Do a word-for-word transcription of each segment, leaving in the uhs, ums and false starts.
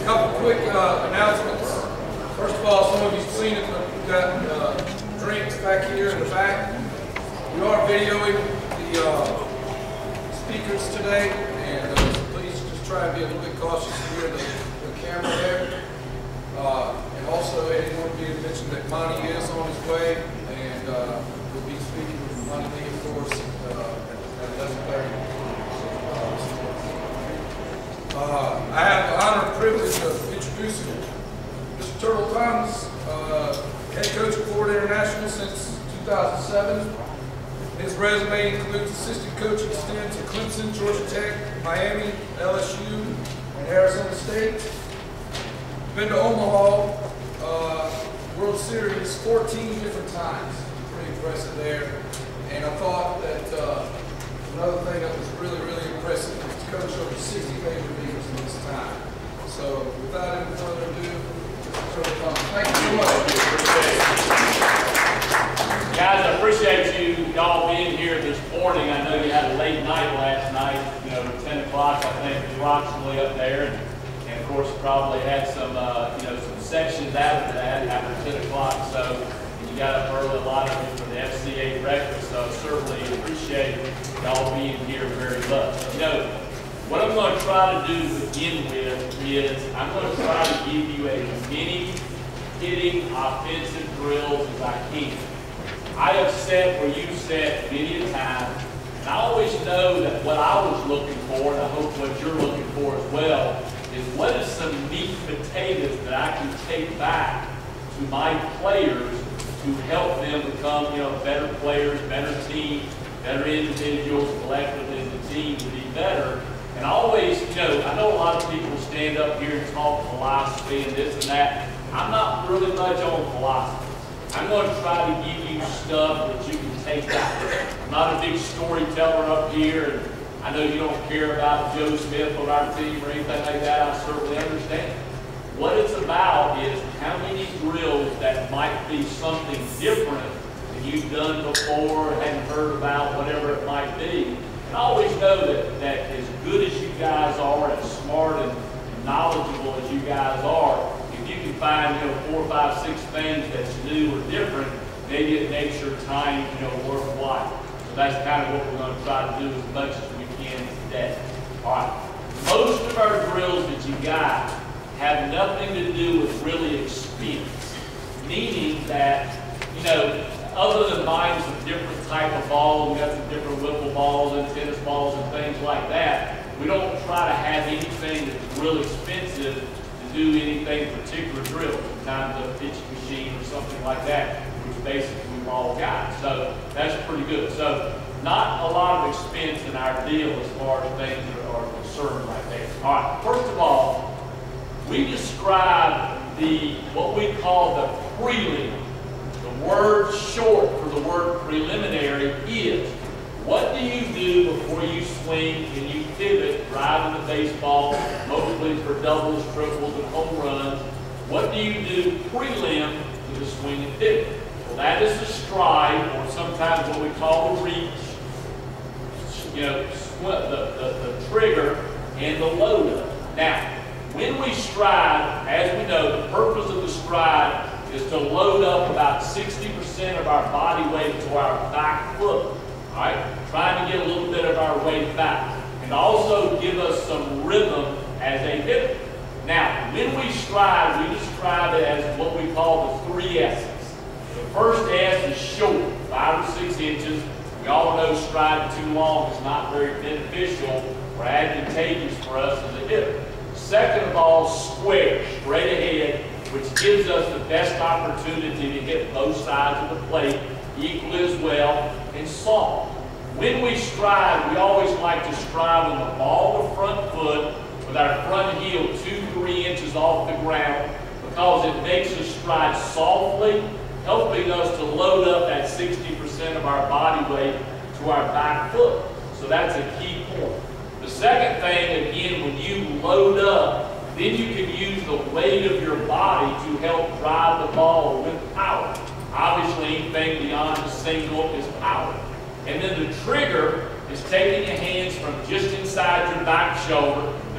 couple quick uh, announcements. First of all, some of you've seen it, but we've got uh, drinks back here in the back. We are videoing the uh, speakers today, and uh, please just try and be a little bit cautious here, the, the camera there. Uh, and also, Eddie wanted me to mention that Monty is on his way, and uh, we'll be speaking with Monty Lee, of course, uh, at eleven thirty. Uh, I have the honor and privilege of introducing Mister Turtle Thomas, uh, head coach of Florida International since two thousand seven. His resume includes assistant coaching stints at Clemson, Georgia Tech, Miami, L S U, and Arizona State. Been to Omaha uh, World Series fourteen different times. Pretty impressive there. And I thought that uh, another thing that was really, really impressive was to coach over sixty major leaguers in this time. So without any further ado, Mister Turtle Thomas, thank you so much. Guys, I appreciate you y'all being here this morning. I know you had a late night last night, you know, ten o'clock, I think, approximately up there. And, and of course, probably had some, uh, you know, some sections after that, after ten o'clock. So you got up early, a lot of you for the F C A breakfast. So certainly appreciate y'all being here very much. You know, what I'm going to try to do to begin with is I'm going to try to give you as many hitting offensive drills as I can. I have sat where you sat many a time, and I always know that what I was looking for, and I hope what you're looking for as well, is what is some meat and potatoes that I can take back to my players to help them become, you know, better players, better team, better individuals, collectively as a team to be better. And I always, you know, I know a lot of people stand up here and talk philosophy and this and that. I'm not really much on philosophy. I'm going to try to give you stuff that you can take out. I'm not a big storyteller up here, and I know you don't care about Joe Smith on our team or anything like that. I certainly understand. What it's about is how many drills that might be something different than you've done before, hadn't heard about, whatever it might be. And I always know that, that as good as you guys are, as smart and knowledgeable as you guys are, if you can find, you know, four, five, six things that's new or different, maybe it makes your time, you know, worthwhile. So that's kind of what we're going to try to do as much as we can today. All right. Most of our drills that you got have nothing to do with really expense, meaning that, you know, other than buying some different type of balls, we got some different wiffle balls and tennis balls and things like that, we don't try to have anything that's real expensive to do anything particular drill. Sometimes a pitching machine or something like that, which basically we've all got. So that's pretty good. So not a lot of expense in our deal as far as things are concerned right there. All right, first of all, we describe the, what we call the prelim. The word short for the word preliminary is, what do you do before you swing and you pivot, driving the baseball, mostly for doubles, triples, and home runs? What do you do prelim to the swing and pivot? Well, that is the stride, or sometimes what we call the reach, you know, the, the, the trigger, and the load up. Now, when we stride, as we know, the purpose of the stride is to load up about sixty percent of our body weight to our back foot. All right, trying to get a little bit of our weight back, and also give us some rhythm as a hitter. Now, when we stride, we describe it as what we call the three S's. The first S is short, five or six inches. We all know striding too long is not very beneficial or advantageous for us as a hitter. Second of all, square, straight ahead, which gives us the best opportunity to hit both sides of the plate equally as well, and soft. When we stride, we always like to stride on the ball of the front foot with our front heel two, three inches off the ground, because it makes us stride softly, helping us to load up that sixty percent of our body weight to our back foot. So that's a key point. The second thing, again, when you load up, then you can use the weight of your body to help drive the ball with power. Obviously, anything beyond a single is power. And then the trigger is taking your hands from just inside your back shoulder. There's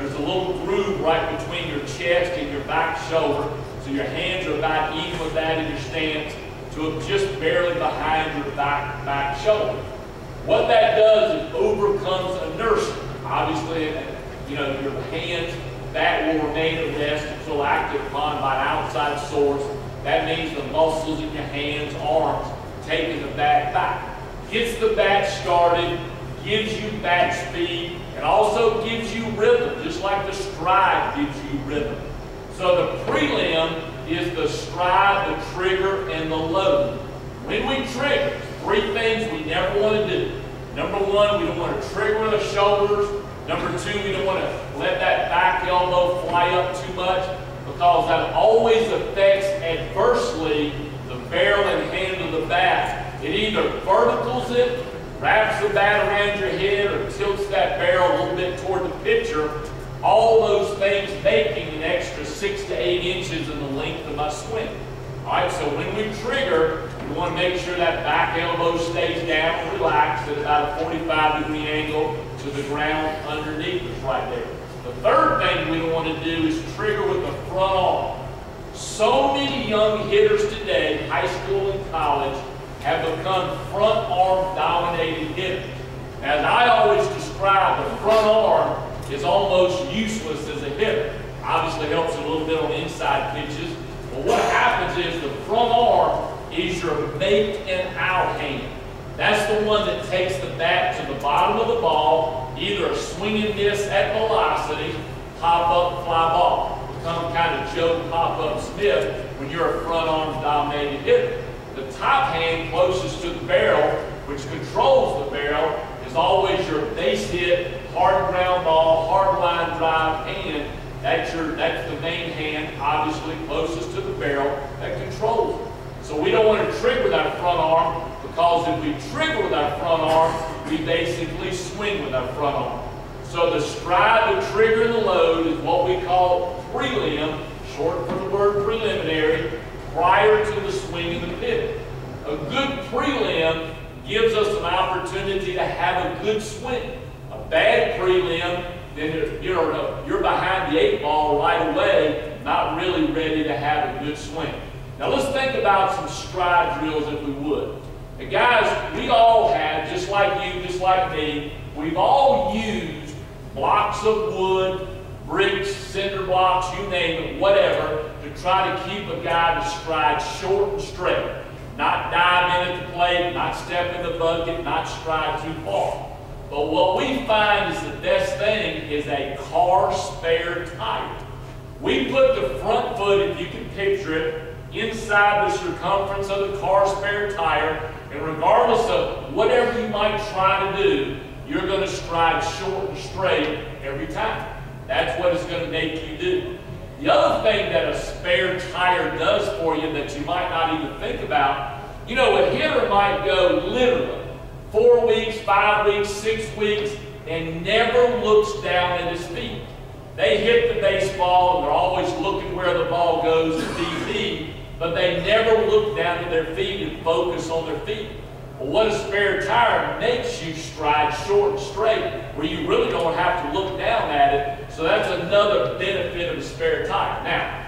there's a little groove right between your chest and your back shoulder, so your hands are about even with that in your stance, to just barely behind your back, back shoulder. What that does is overcomes inertia. Obviously, you know, your hands, that will remain at rest until acted upon by an outside source. That means the muscles in your hands, arms, taking the bat back. Gets the bat started, gives you bat speed, and also gives you rhythm, just like the stride gives you rhythm. So the prelim is the stride, the trigger, and the load. When we trigger, three things we never want to do. Number one, we don't want to trigger with the shoulders. Number two, we don't want to let that back elbow fly up too much, because that always affects adversely the barrel and hand of the bat. It either verticals it, wraps the bat around your head, or tilts that barrel a little bit toward the pitcher. All those things making an extra six to eight inches in the length of my swing. All right, so when we trigger, we want to make sure that back elbow stays down and relaxed at about a forty-five degree angle to the ground underneath us right there. The third thing we don't want to do is trigger with the front arm. So many young hitters today, high school and college, have become front arm dominated hitters. As I always describe, the front arm is almost useless as a hitter. Obviously helps a little bit on inside pitches. But what happens is the front arm is your make and out hand. That's the one that takes the bat to the bottom of the ball, either a swing and miss at velocity, pop up, fly ball. Become kind of Joe Pop-Up Smith when you're a front arm dominated hitter. The top hand closest to the barrel, which controls the barrel, is always your base hit, hard ground ball, hard line drive hand. That's, your, that's the main hand, obviously closest to the barrel, that controls it. So we don't want to trigger with our front arm, because if we trigger with our front arm, we basically swing with our front arm. So the stride, the trigger, and the load is what we call prelim, short for the word preliminary, prior to the swing and the pivot. A good prelim gives us an opportunity to have a good swing. A bad prelim, then you're, you're behind the eight ball right away, not really ready to have a good swing. Now let's think about some stride drills if we would. And guys, we all have, just like you, just like me, we've all used blocks of wood, bricks, cinder blocks, you name it, whatever, to try to keep a guy to stride short and straight. Not dive in at the plate, not step in the bucket, not stride too far. But what we find is the best thing is a car spare tire. We put the front foot, if you can picture it, inside the circumference of the car spare tire, and regardless of whatever you might try to do, you're going to stride short and straight every time. That's what it's going to make you do. The other thing that a spare tire does for you that you might not even think about, you know, a hitter might go literally four weeks, five weeks, six weeks, and never looks down at his feet. They hit the baseball, and they're always looking where the ball goes at D B, but they never look down at their feet and focus on their feet. Well, what a spare tire makes you stride short and straight, where you really don't have to look down at it. So that's another benefit of a spare tire. Now,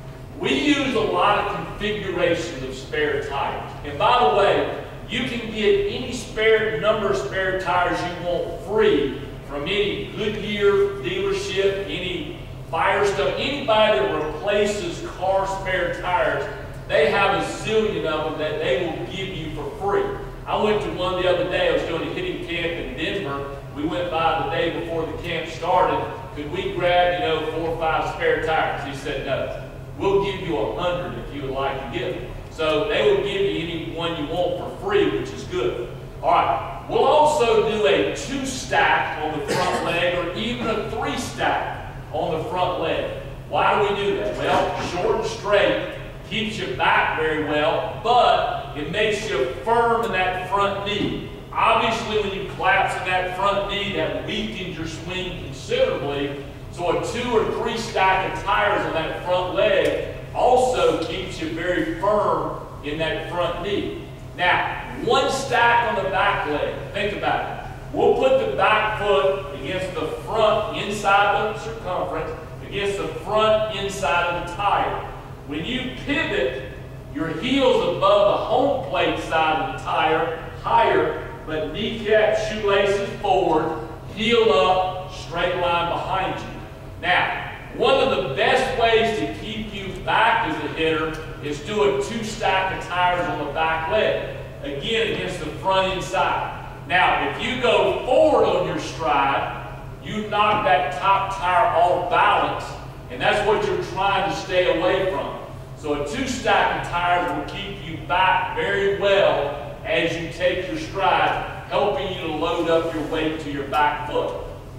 we use a lot of configurations of spare tires. And by the way, you can get any spare number of spare tires you want free from any Goodyear dealership, any Firestone, anybody that replaces car spare tires. They have a zillion of them that they will give you for free. I went to one the other day. I was doing a hitting camp in Denver. We went by the day before the camp started. Could we grab, you know, four or five spare tires? He said, no. We'll give you a hundred if you would like to get them. So they will give you any one you want for free, which is good. All right. We'll also do a two stack on the front leg, or even a three stack on the front leg. Why do we do that? Well, short and straight keeps you back very well, but it makes you firm in that front knee. Obviously, when you collapse in that front knee, that weakens your swing considerably. So a two or three stack of tires on that front leg also keeps you very firm in that front knee. Now, one stack on the back leg. Think about it. we'll put the back foot against the front inside the circumference, against the front inside of the tire. When you pivot, your heel's above the home plate side of the tire, higher, but kneecap, shoelaces forward, heel up, straight line behind you. Now, one of the best ways to keep you back as a hitter is do a two stack of tires on the back leg, again against the front inside. Now, if you go forward on your stride, you knock that top tire off balance, and that's what you're trying to stay away from. So a two stack of tires will keep you back very well as you take your stride, helping you to load up your weight to your back foot.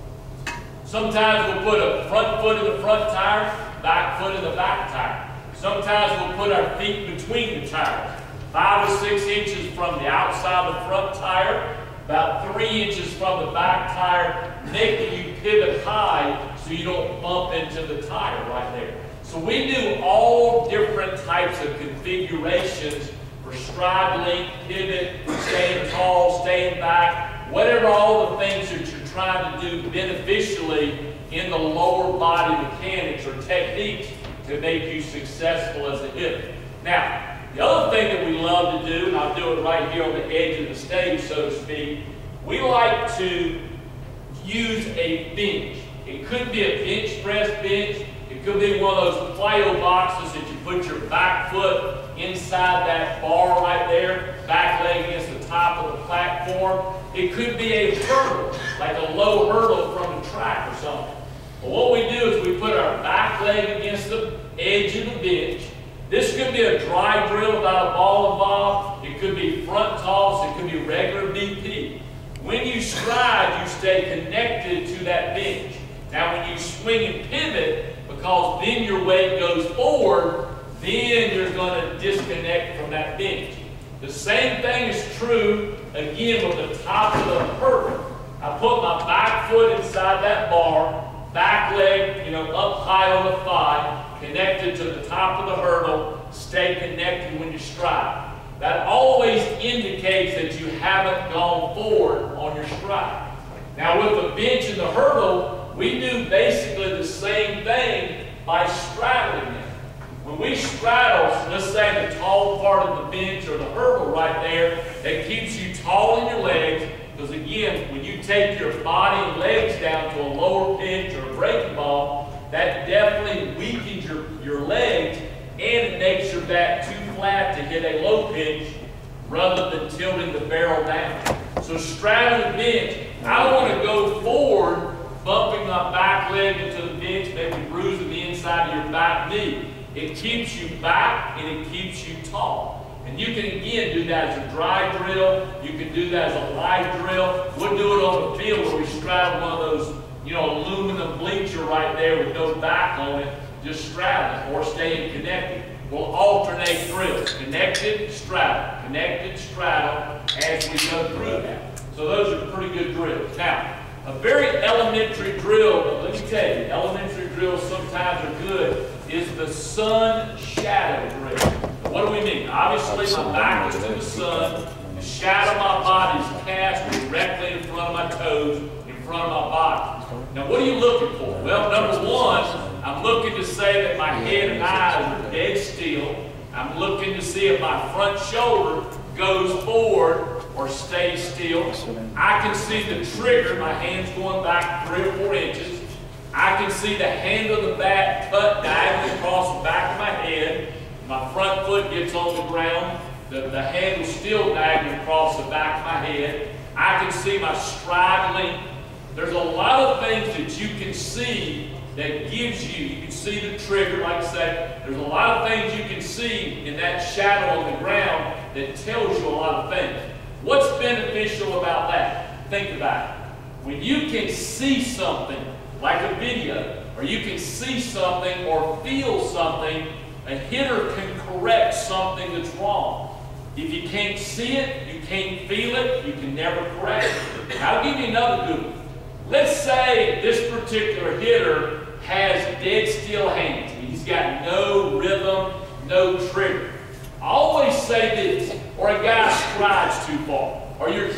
Sometimes we'll put a front foot in the front tire, back foot in the back tire. Sometimes we'll put our feet between the tires, five or six inches from the outside of the front tire, about three inches from the back tire, making you pivot high so you don't bump into the tire right there. So we do all different types of configurations for stride length, pivot, staying tall, staying back, whatever all the things that you're trying to do beneficially in the lower body mechanics or techniques to make you successful as a hitter. Now, the other thing that we love to do, and I'll do it right here on the edge of the stage, so to speak, we like to use a bench. It could be a bench press bench. It could be one of those plyo boxes that you put your back foot inside that bar right there, back leg against the top of the platform. It could be a hurdle, like a low hurdle from the track or something. But what we do is we put our back leg against the edge of the bench. This could be a dry drill without a ball involved. It could be front toss. It could be regular B P. When you stride, you stay connected to that bench. Now, when you swing and pivot, because then your weight goes forward, then you're going to disconnect from that bench. The same thing is true, again, with the top of the hurdle. I put my back foot inside that bar, back leg, you know, up high on the thigh, connected to the top of the hurdle, stay connected when you stride. That always indicates that you haven't gone forward on your stride. Now with the bench and the hurdle, we do basically the same thing by straddling it. When we straddle, let's say the tall part of the bench or the hurdle right there, that keeps you tall in your legs, because again, when you take your body and legs down to a lower pitch or a breaking ball, that definitely weakens your, your legs, and it makes your back too flat to hit a low pitch rather than tilting the barrel down. So straddling the bench, I don't want to go forward, bumping my back leg into the bench, maybe bruising the inside of your back knee. It keeps you back and it keeps you tall. And you can again do that as a dry drill. You can do that as a live drill. We'll do it on the field where we straddle one of those, you know, aluminum bleacher right there with no back on it, just straddling or staying connected. We'll alternate drills, connected, straddle, connected, straddle, as we go through that. So those are pretty good drills. Now, a very elementary drill, but let me tell you, elementary drills sometimes are good, is the sun shadow drill. What do we mean? Obviously, my back is to the sun. The shadow of my body is cast directly in front of my toes, in front of my body. Now, what are you looking for? Well, number one, I'm looking to say that my head and eyes are dead still. I'm looking to see if my front shoulder goes forward or stays still. I can see the trigger, my hand's going back three or four inches. I can see the handle of the bat cut diagonally across the back of my head. My front foot gets on the ground. The, the handle's still diagonally across the back of my head. I can see my stride length. There's a lot of things that you can see that gives you, you can see the trigger, like I said. There's a lot of things you can see in that shadow on the ground that tells you a lot of things. What's beneficial about that? Think about it. When you can see something, like a video, or you can see something or feel something, a hitter can correct something that's wrong. If you can't see it, you can't feel it, you can never correct it. I'll give you another good one. Let's say this particular hitter has dead still hands. He's got no rhythm, no trigger. I always say this, or a guy strides too far, or you're, you're trying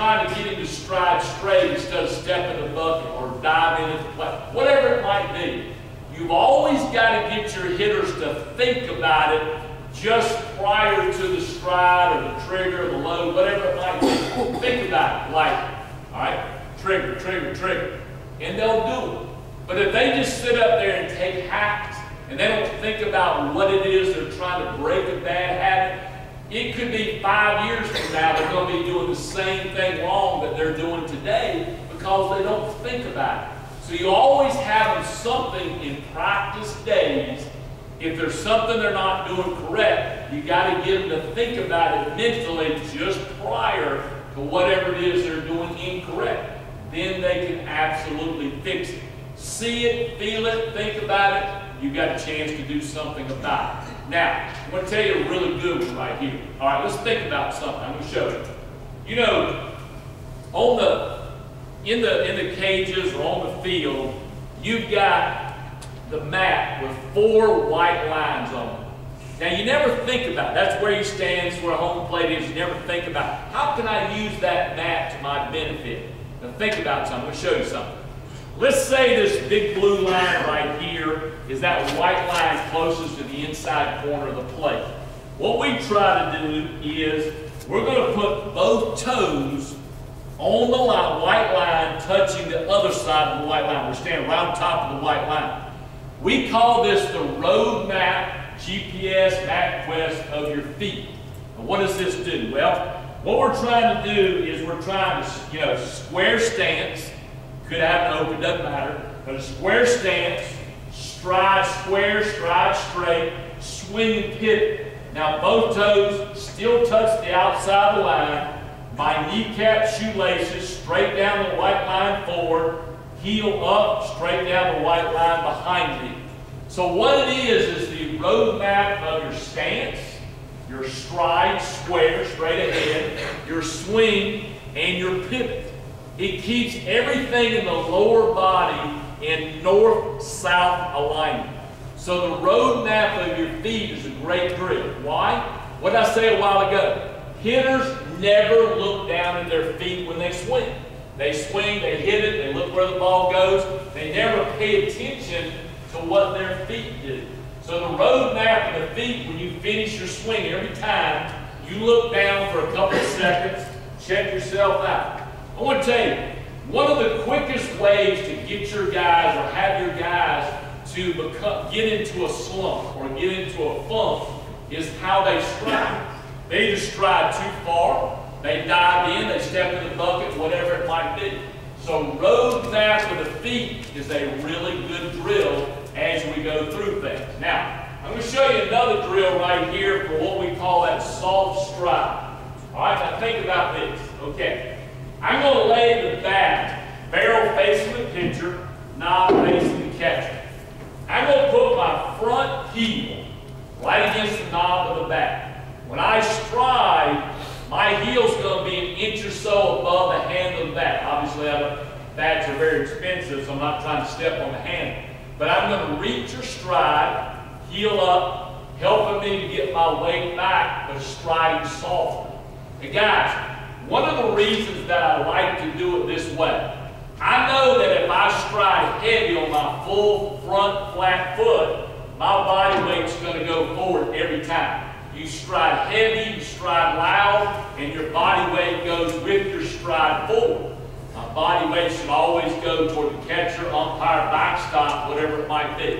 trying to get him to stride straight instead of stepping the bucket or diving into play, whatever it might be. You've always got to get your hitters to think about it just prior to the stride or the trigger or the load, whatever it might be. Think about it, like, all right, trigger, trigger, trigger, and they'll do it. But if they just sit up there and take hacks and they don't think about what it is they're trying to break a bad habit, it could be five years from now they're going to be doing the same thing wrong that they're doing today because they don't think about it. So you always have them something in practice days. If there's something they're not doing correct, you got to get them to think about it mentally just prior to whatever it is they're doing incorrect. Then they can absolutely fix it. See it, feel it, think about it, you got a chance to do something about it. Now, I'm going to tell you a really good one right here. All right, let's think about something. I'm going to show you. You know, on the in the in the cages or on the field, you've got the mat with four white lines on it. Now, you never think about it. That's where you stand, it's where a home plate is. You never think about, how can I use that mat to my benefit? Now, think about something. I'm going to show you something. Let's say this big blue line right here is that white line closest to the inside corner of the plate. What we try to do is we're going to put both toes on the line, white line touching the other side of the white line. We're standing right on top of the white line. We call this the road map G P S MapQuest of your feet. And what does this do? Well, what we're trying to do is we're trying to, you know, square stance. Could have an open, doesn't matter. But a square stance, stride square, stride straight, swing and pivot. Now both toes still touch the outside of the line. My kneecap shoelaces straight down the white line forward, heel up, straight down the white line behind me. So what it is is the road map of your stance, your stride square, straight ahead, your swing, and your pivot. It keeps everything in the lower body in north-south alignment. So the road map of your feet is a great drill. Why? What did I say a while ago? Hitters never look down at their feet when they swing. They swing, they hit it, they look where the ball goes. They never pay attention to what their feet do. So the road map of the feet, when you finish your swing every time, you look down for a couple of seconds, check yourself out. I want to tell you, one of the quickest ways to get your guys or have your guys to become, get into a slump or get into a funk is how they stride. They either stride too far, they dive in, they step in the bucket, whatever it might be. So road map of the feet is a really good drill as we go through things. Now, I'm going to show you another drill right here for what we call that soft stride. All right, now think about this. Okay. I'm going to lay the bat barrel facing the pitcher, knob facing the catcher. I'm going to put my front heel right against the knob of the bat. When I stride, my heel's going to be an inch or so above the handle of the bat. Obviously, bats are very expensive, so I'm not trying to step on the handle. But I'm going to reach or stride, heel up, helping me to get my weight back, but striding softly. Hey guys, one of the reasons that I like to do it this way, I know that if I stride heavy on my full front flat foot, my body weight's going to go forward every time. You stride heavy, you stride loud, and your body weight goes with your stride forward. My body weight should always go toward the catcher, umpire, backstop, whatever it might be.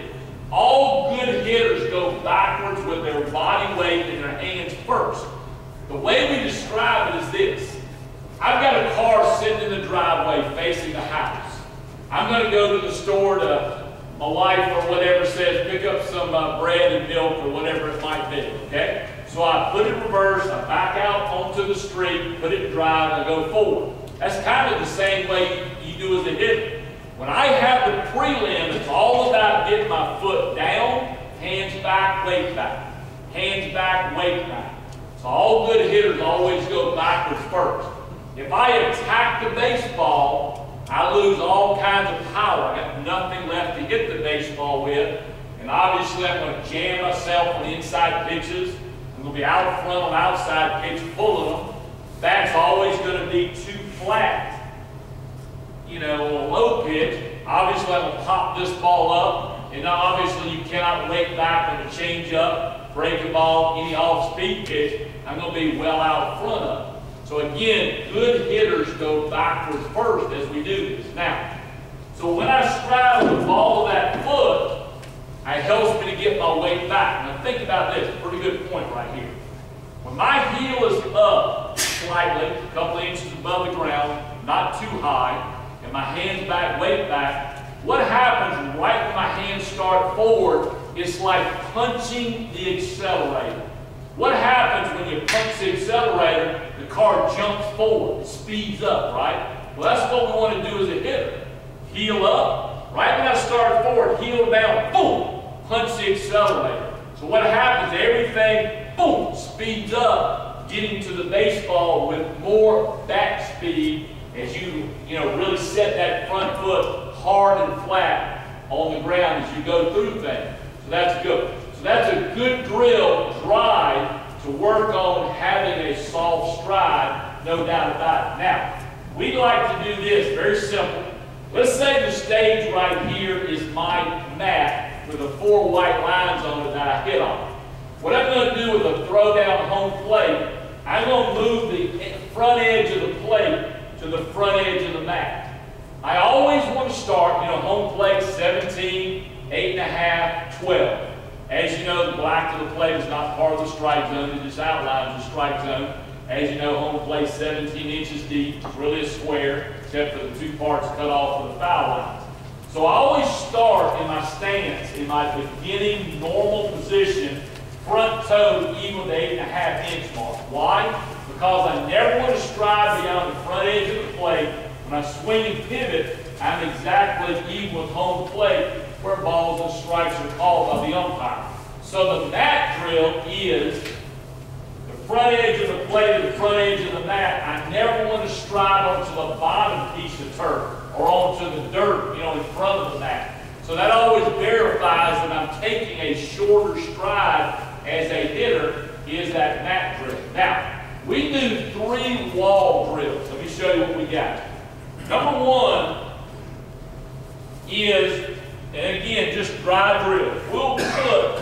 All good hitters go backwards with their body weight and their hands first. The way we describe it is this. I've got a car sitting in the driveway facing the house. I'm going to go to the store to, my wife or whatever says, pick up some uh, bread and milk or whatever it might be, okay? So I put it in reverse, I back out onto the street, put it in drive, and I go forward. That's kind of the same way you, you do as a hitter. When I have the prelim, it's all about getting my foot down, hands back, weight back. Hands back, weight back. So all good hitters always go backwards first. If I attack the baseball, I lose all kinds of power. I got nothing left to hit the baseball with. And obviously I'm going to jam myself on the inside pitches. I'm going to be out front on outside pitch, pulling them. That's always going to be too flat, you know, on a low pitch, obviously I'm going to pop this ball up, and now obviously you cannot wait back on the change up, break a ball, any off-speed pitch. I'm going to be well out front of it. So again, good hitters go backwards first as we do this. Now, so when I stride with the ball of that foot, it helps me to get my weight back. Now think about this, pretty good point right here. When my heel is up slightly, a couple of inches above the ground, not too high, and my hands back, weight back, what happens right when my hands start forward, it's like punching the accelerator. What happens when you punch the accelerator? The car jumps forward, it speeds up, right? Well, that's what we want to do as a hitter. Heel up, right when I start forward, heel down, boom, punch the accelerator. So what happens, everything, boom, speeds up, getting to the baseball with more back speed as you, you know, really set that front foot hard and flat on the ground as you go through things. So that's good. So that's a good drill, drive, to work on having a soft stride, no doubt about it. Now, we like to do this, very simple. Let's say the stage right here is my mat with the four white lines on it that I hit on. What I'm going to do with a throw down home plate, I'm going to move the front edge of the plate to the front edge of the mat. I always want to start, you know, home plate seventeen, eight and a half, twelve. As you know, the black of the plate is not part of the strike zone, it just outlines the strike zone. As you know, home plate seventeen inches deep, it's really a square, except for the two parts cut off for the foul lines. So I always start in my stance, in my beginning normal position, front toe even the eight and a half inch mark. Why? Because I never want to stride beyond the front edge of the plate. When I swing and pivot, I'm exactly even with home plate where balls and strikes are called by the umpire. So the mat drill is the front edge of the plate to the front edge of the mat. I never want to stride onto the bottom piece of turf or onto the dirt, you know, in front of the mat. So that always verifies that I'm taking a shorter stride as a hitter is that mat drill. Now, we do three wall drills. Let me show you what we got. Number one is, and again, just dry drill. We'll put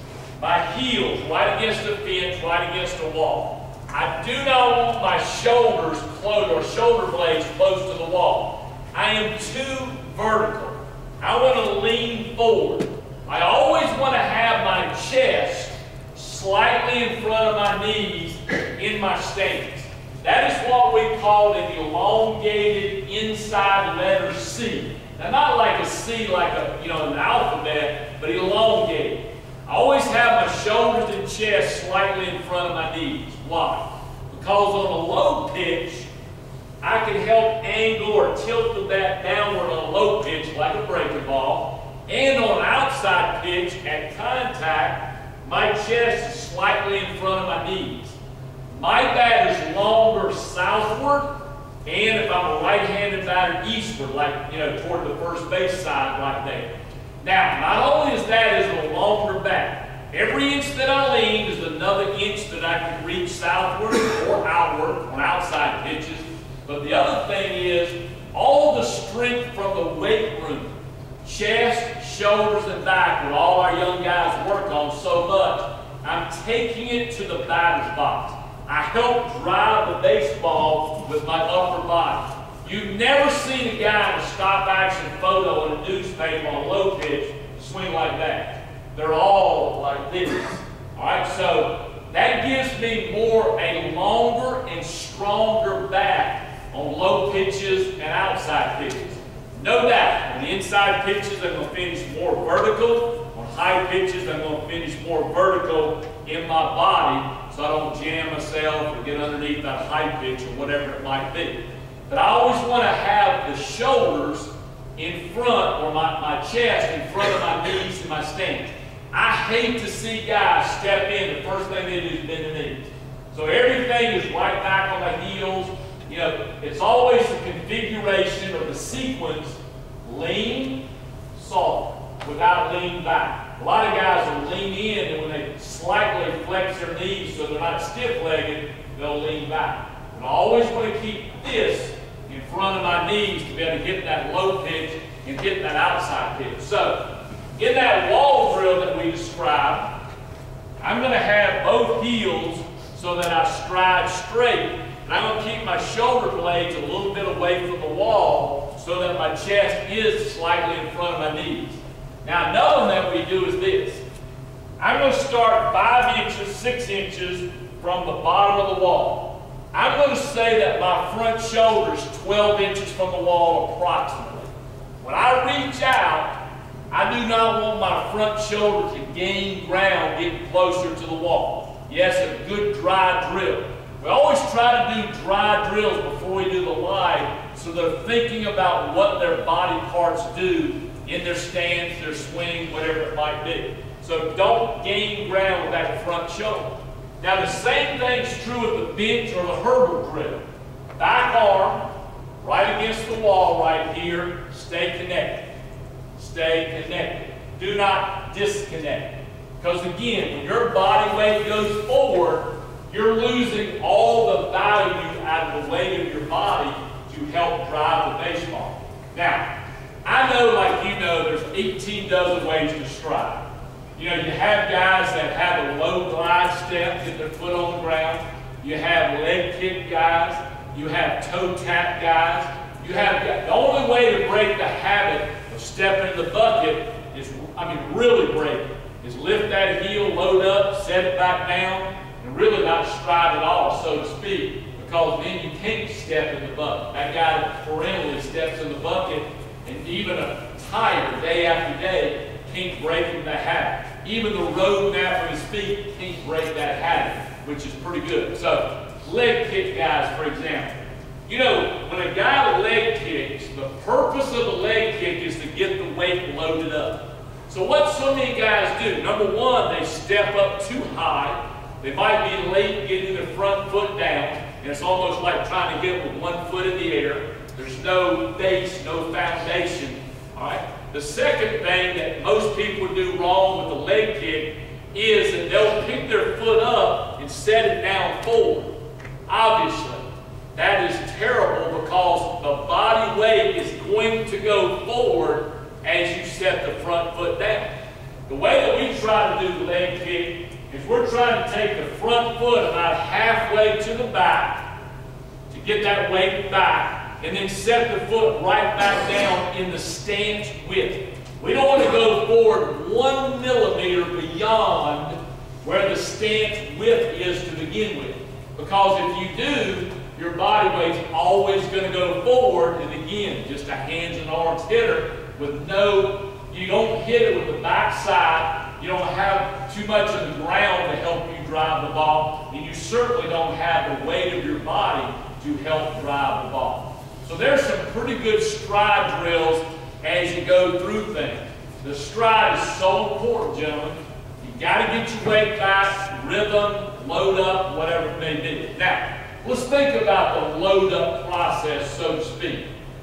my heels right against the fence, right against the wall. I do not want my shoulders close or shoulder blades close to the wall. I am too vertical. I want to lean forward. I always want to have my chest slightly in front of my knees in my stance. That is what we call an elongated inside letter C. Now, not like a C like a, you know, an alphabet, but elongated. I always have my shoulders and chest slightly in front of my knees. Why? Because on a low pitch, I can help angle or tilt the bat downward on a low pitch like a breaking ball. And on an outside pitch at contact, my chest is slightly in front of my knees. My bat is longer southward, and if I'm a right-handed batter, eastward, like, you know, toward the first base side right there. Now, not only is that is a longer bat, every inch that I lean is another inch that I can reach southward or outward on outside pitches. But the other thing is all the strength from the weight room, chest, shoulders, and back, what all our young guys work on so much, I'm taking it to the batter's box. I help drive the baseball with my upper body. You've never seen a guy in a stop-action photo in a newspaper on a low pitch swing like that. They're all like this. All right, so that gives me more a longer and stronger bat on low pitches and outside pitches. No doubt, on the inside pitches, I'm going to finish more vertical. On high pitches, I'm going to finish more vertical in my body so I don't jam myself or get underneath that high pitch or whatever it might be. But I always want to have the shoulders in front, or my, my chest in front of my knees in my stance. I hate to see guys step in, the first thing they do is bend the knees. So everything is right back on my heels. You know, it's always the configuration of the sequence, lean, soft, without lean back. A lot of guys will lean in, and when they slightly flex their knees so they're not stiff-legged, they'll lean back. And I always want to keep this in front of my knees to be able to get that low pitch and hit that outside pitch. So, in that wall drill that we described, I'm going to have both heels so that I stride straight. And I'm going to keep my shoulder blades a little bit away from the wall so that my chest is slightly in front of my knees. Now, another one that we do is this. I'm going to start five inches, six inches from the bottom of the wall. I'm going to say that my front shoulder is twelve inches from the wall approximately. When I reach out, I do not want my front shoulder to gain ground getting closer to the wall. Yes, a good dry drill. We always try to do dry drills before we do the live so they're thinking about what their body parts do in their stance, their swing, whatever it might be. So don't gain ground with that front shoulder. Now the same thing's true with the bench or the hurdle drill. Back arm, right against the wall right here, stay connected. Stay connected. Do not disconnect. Because again, when your body weight goes forward, you're losing all the value out of the weight of your body to help drive the baseball. Now, I know, like you know, there's eighteen dozen ways to stride. You know, you have guys that have a low glide step, get their foot on the ground. You have leg kick guys. You have toe tap guys. You have, the only way to break the habit of stepping in the bucket is, I mean, really break it, is lift that heel, load up, set it back down, and really not stride at all, so to speak, because then you can't step in the bucket. That guy that perennially steps in the bucket, and even a tire day after day, can't break him that habit. Even the road map of his feet can't break that habit, which is pretty good. So, leg kick guys, for example. You know, when a guy leg kicks, the purpose of the leg kick is to get the weight loaded up. So what so many guys do, number one, they step up too high. They might be late getting their front foot down, and it's almost like trying to get with one foot in the air. There's no base, no foundation. All right? The second thing that most people do wrong with the leg kick is that they'll pick their foot up and set it down forward. Obviously, that is terrible because the body weight is going to go forward as you set the front foot down. The way that we try to do the leg kick is we're trying to take the front foot about halfway to the back to get that weight back, and then set the foot right back down in the stance width. We don't want to go forward one millimeter beyond where the stance width is to begin with. Because if you do, your body weight's always going to go forward, and again, just a hands and arms hitter with no, you don't hit it with the backside, you don't have too much of the ground to help you drive the ball, and you certainly don't have the weight of your body to help drive the ball. So there's some pretty good stride drills as you go through things. The stride is so important, gentlemen. You got to get your weight back, rhythm, load up, whatever it may be. Now, let's think about the load up process, so to speak.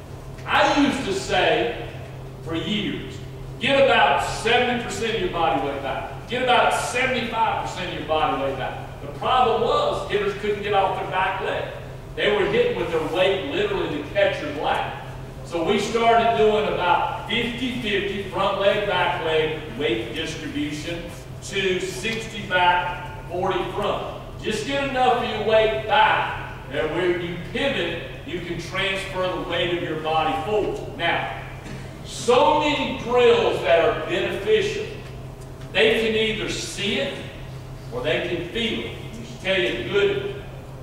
I used to say for years, get about seventy percent of your body weight back. Get about seventy-five percent of your body weight back. The problem was hitters couldn't get off their back leg. They were hitting with their weight literally the catcher's lap. So we started doing about fifty fifty front leg, back leg weight distribution to sixty back, forty front. Just get enough of your weight back, and where you pivot, you can transfer the weight of your body forward. Now, so many drills that are beneficial, they can either see it or they can feel it. You should tell you a good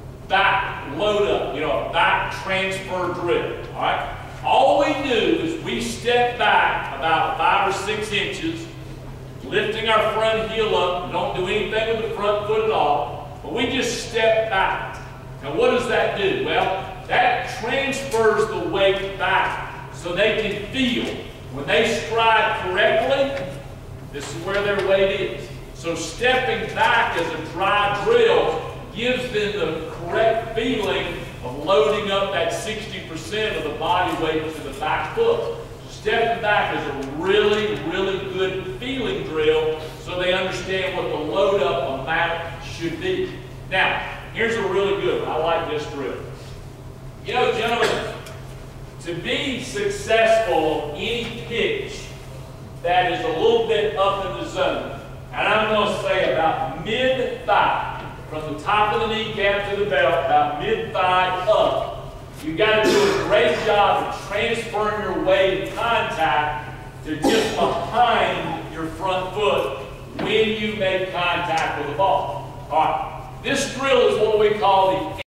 back load up, you know, a back transfer drill. All right? All we do is we step back about five or six inches, lifting our front heel up. We don't do anything with the front foot at all, but we just step back. Now, what does that do? Well, that transfers the weight back so they can feel. When they stride correctly, this is where their weight is. So stepping back as a dry drill gives them the correct feeling of loading up that sixty percent of the body weight to the back foot. Stepping back is a really, really good feeling drill so they understand what the load up amount should be. Now, here's a really good one. I like this drill. You know, gentlemen, to be successful on any pitch that is a little bit up in the zone, and I'm going to say about mid-thigh, from the top of the kneecap to the belt, about mid-thigh up, you've got to do a great job of transferring your weight and contact to just behind your front foot when you make contact with the ball. All right, this drill is what we call the